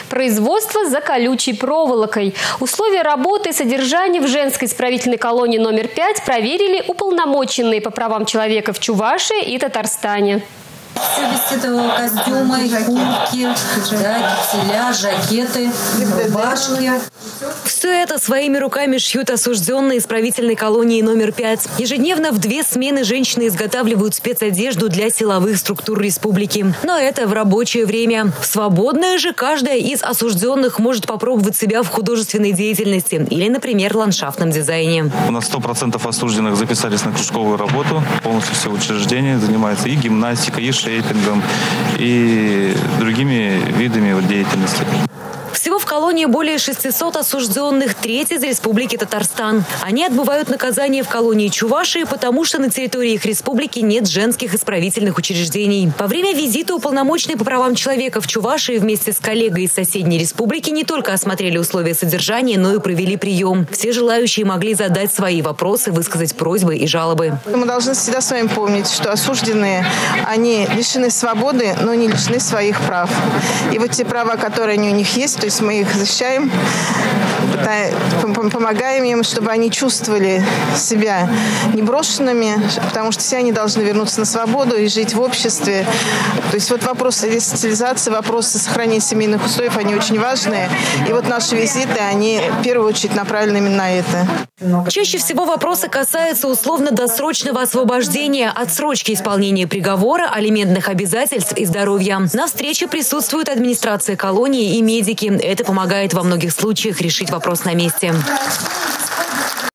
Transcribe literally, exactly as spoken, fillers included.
Производство за колючей проволокой. Условия работы и содержания в женской исправительной колонии номер пять проверили уполномоченные по правам человека в Чувашии и Татарстане. Все без этого костюма, куртки, да, кителя, жакеты, рубашки. Все это своими руками шьют осужденные исправительной колонии номер пять. Ежедневно в две смены женщины изготавливают спецодежду для силовых структур республики. Но это в рабочее время. В свободное же каждая из осужденных может попробовать себя в художественной деятельности или, например, ландшафтном дизайне. У нас сто процентов осужденных записались на кружковую работу. Полностью все учреждения занимаются и гимнастикой, и шейпингом, и другими видами деятельности. Всего в колонии более шестисот осужденных, треть из Республики Татарстан. Они отбывают наказание в колонии Чувашии, потому что на территории их республики нет женских исправительных учреждений. Во время визита уполномоченные по правам человека в Чувашии вместе с коллегой из соседней республики не только осмотрели условия содержания, но и провели прием. Все желающие могли задать свои вопросы, высказать просьбы и жалобы. Мы должны всегда с вами помнить, что осужденные, они лишены свободы, но не лишены своих прав. И вот те права, которые они у них есть, то есть мы их защищаем, помогаем им, чтобы они чувствовали себя не брошенными, потому что все они должны вернуться на свободу и жить в обществе. То есть вот вопросы ресоциализации, вопросы сохранения семейных устоев, они очень важные. И вот наши визиты, они в первую очередь направлены именно на это. Чаще всего вопросы касаются условно-досрочного освобождения, отсрочки исполнения приговора, алиментных обязательств и здоровья. На встрече присутствует администрация колонии и медики. Это помогает во многих случаях решить вопрос на месте.